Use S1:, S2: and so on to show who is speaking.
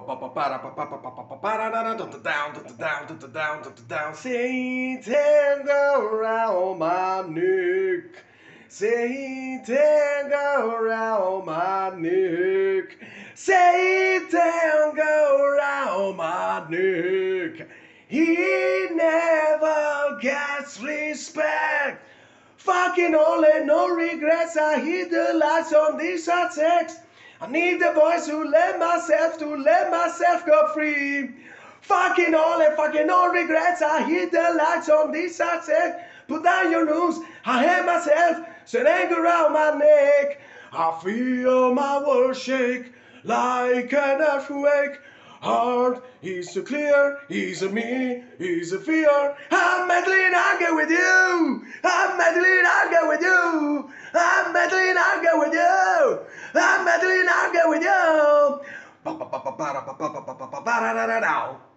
S1: St.Anger around my neck. St.Anger around my neck. St.Anger around my neck. He never gets respect. Fucking only, no regrets. I hit the lights on this hot text. I need the voice to let myself go free. Fucking no regrets. I hit the lights on this hot text. Put down your news. I hate myself. Send anger around my neck. I feel my world shake like an earthquake. Heart is so clear, he's a me, he's a fear. I'm madly in anger with you. I'm madly in anger with you. I'm madly in anger with you. I'm madly in anger with you.